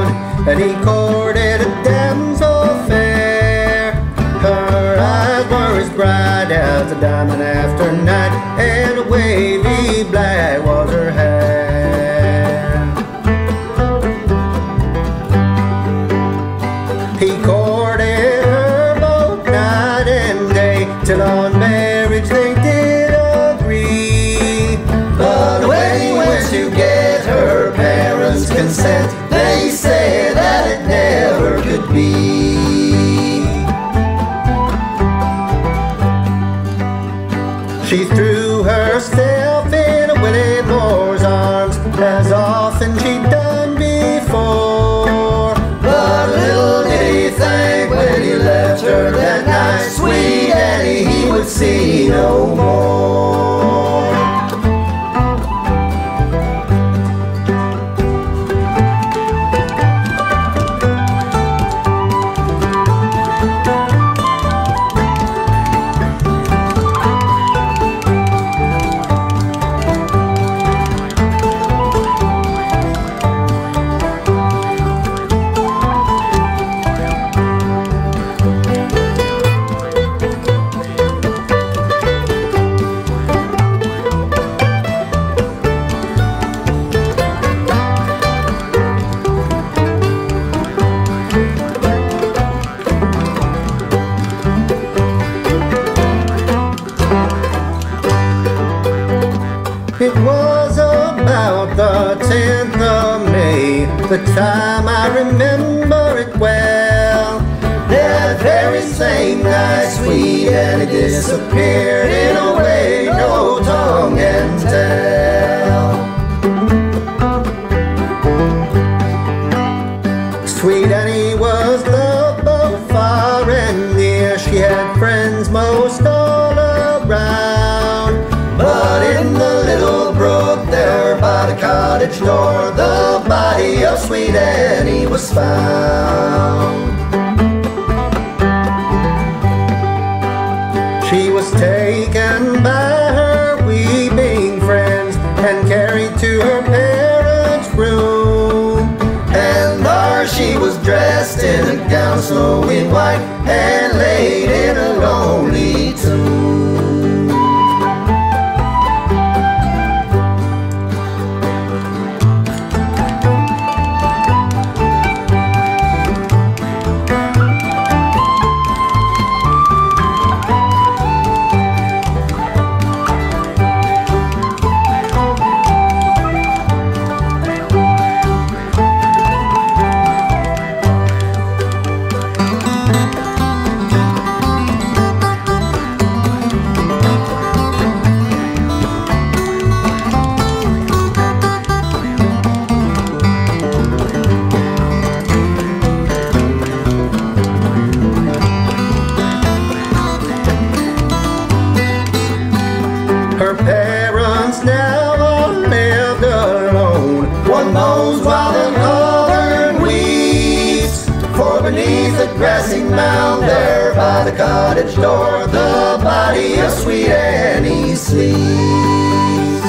town, and he courted a damsel fair. Her eyes were as bright as a diamond after night, and a wavy black was her hair. He courted her both night and day, till on marriage they did agree. But when he went to get her parents' consent, they say that it never could be. She threw herself in Willie Moore's arms, as often she'd done before. But little did he think when he left her that night, sweet Annie he would see no more. It was about the 10th of May, the time I remember it well. That very same night, sweet Annie disappeared in a way no tongue can tell. Sweet Annie was loved both far and near. She had friends most all around. But in the little brook there by the cottage door, the body of sweet Annie was found. She was taken by her weeping friends and carried to her parents' room. And there she was dressed in a gown snowy white and laid in a lonely tomb. Her parents now are left alone. One moans while the other weeps. For beneath the grassy mound there by the cottage door, the body of sweet Annie sleeps.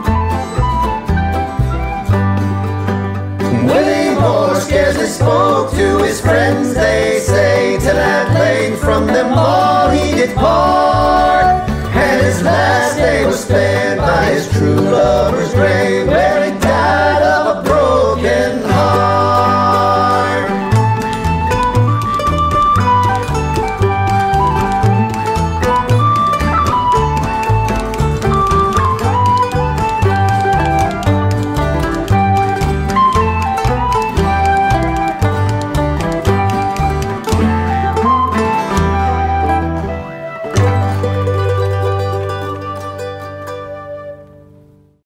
Willie Moore scarcely spoke to his friends, they say, till at length from them all he did part. And his last day was spent by his true lover's grave.